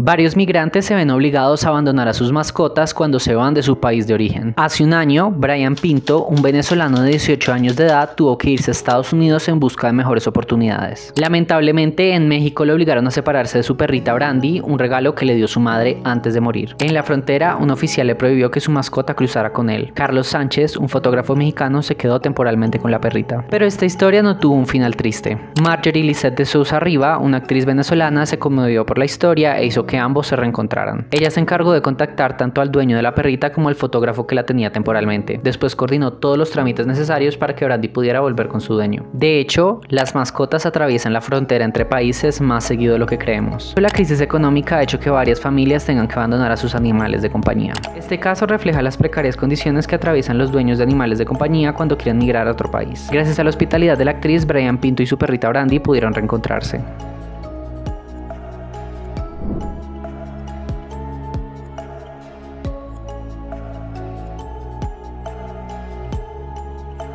Varios migrantes se ven obligados a abandonar a sus mascotas cuando se van de su país de origen. Hace un año, Brian Pinto, un venezolano de 18 años de edad, tuvo que irse a Estados Unidos en busca de mejores oportunidades. Lamentablemente, en México le obligaron a separarse de su perrita Brandy, un regalo que le dio su madre antes de morir. En la frontera, un oficial le prohibió que su mascota cruzara con él. Carlos Sánchez, un fotógrafo mexicano, se quedó temporalmente con la perrita. Pero esta historia no tuvo un final triste. Marjorie Lisette de Sousa Riva, una actriz venezolana, se conmovió por la historia e hizo que ambos se reencontraran. Ella se encargó de contactar tanto al dueño de la perrita como al fotógrafo que la tenía temporalmente. Después coordinó todos los trámites necesarios para que Brandy pudiera volver con su dueño. De hecho, las mascotas atraviesan la frontera entre países más seguido de lo que creemos. La crisis económica ha hecho que varias familias tengan que abandonar a sus animales de compañía. Este caso refleja las precarias condiciones que atraviesan los dueños de animales de compañía cuando quieren migrar a otro país. Gracias a la hospitalidad de la actriz, Brian Pinto y su perrita Brandy pudieron reencontrarse.